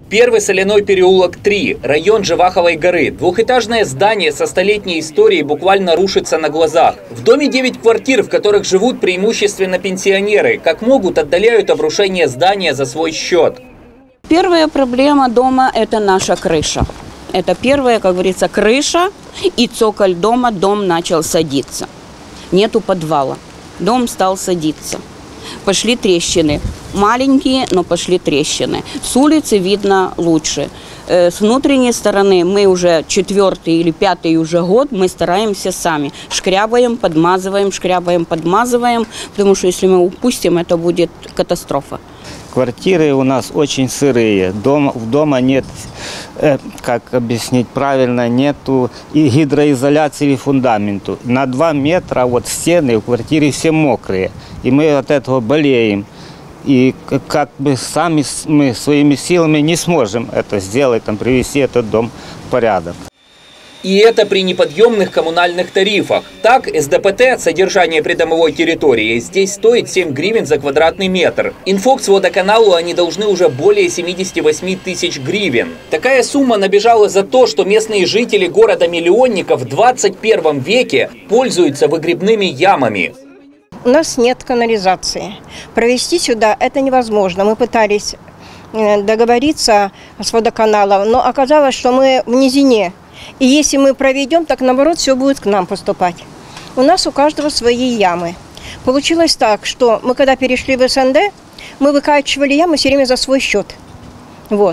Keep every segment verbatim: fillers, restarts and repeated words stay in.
Первый соляной переулок три, район Живаховой горы. Двухэтажное здание со столетней историей буквально рушится на глазах. В доме девять квартир, в которых живут преимущественно пенсионеры. Как могут, отдаляют обрушение здания за свой счет. Первая проблема дома – это наша крыша. Это первая, как говорится, крыша и цоколь дома. Дом начал садиться. Нету подвала. Дом стал садиться. Пошли трещины. Маленькие, но пошли трещины. С улицы видно лучше. С внутренней стороны мы уже четвертый или пятый уже год мы стараемся сами. Шкрябаем, подмазываем, шкрябаем, подмазываем. Потому что если мы упустим, это будет катастрофа. Квартиры у нас очень сырые. Дом, в дома нет, э, как объяснить правильно, нету и гидроизоляции фундаменту. На два метра вот стены в квартире все мокрые. И мы от этого болеем. И как бы сами мы своими силами не сможем это сделать, там, привести этот дом в порядок. И это при неподъемных коммунальных тарифах. Так, СДПТ, содержание придомовой территории, здесь стоит семь гривен за квадратный метр. Инфокс водоканалу они должны уже более семидесяти восьми тысяч гривен. Такая сумма набежала за то, что местные жители города-миллионников в двадцать первом веке пользуются выгребными ямами. У нас нет канализации. Провести сюда это невозможно. Мы пытались договориться с водоканалом, но оказалось, что мы в низине. И если мы проведем, так наоборот все будет к нам поступать. У нас у каждого свои ямы. Получилось так, что мы когда перешли в СНД, мы выкачивали ямы все время за свой счет. Вот.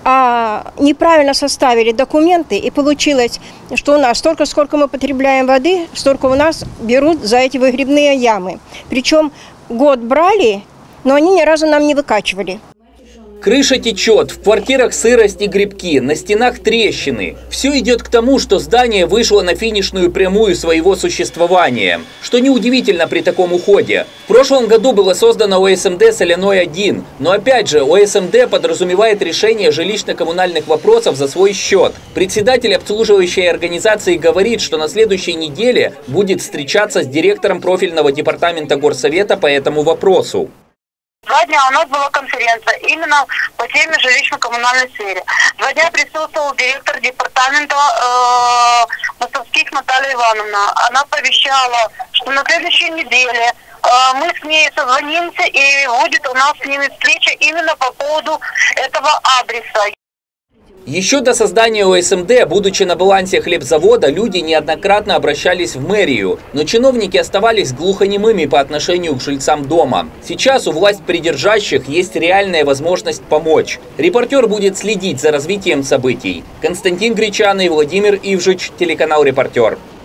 А неправильно составили документы, и получилось, что у нас столько, сколько мы потребляем воды, столько у нас берут за эти выгребные ямы. Причем год брали, но они ни разу нам не выкачивали. Крыша течет, в квартирах сырость и грибки, на стенах трещины. Все идет к тому, что здание вышло на финишную прямую своего существования. Что неудивительно при таком уходе. В прошлом году было создано ОСМД «Соляной один». Но опять же, ОСМД подразумевает решение жилищно-коммунальных вопросов за свой счет. Председатель обслуживающей организации говорит, что на следующей неделе будет встречаться с директором профильного департамента Горсовета по этому вопросу. Два дня у нас была конференция именно по теме жилищно-коммунальной сфере. Два дня присутствовал директор департамента э, Мостовских Наталья Ивановна. Она пообещала, что на следующей неделе э, мы с ней созвонимся и будет у нас с ними встреча именно по поводу этого адреса. Еще до создания ОСМД, будучи на балансе хлебзавода, люди неоднократно обращались в мэрию, но чиновники оставались глухонемыми по отношению к жильцам дома. Сейчас у власть придержащих есть реальная возможность помочь. Репортер будет следить за развитием событий. Константин Гречаный, Владимир Ивжич, телеканал «Репортер».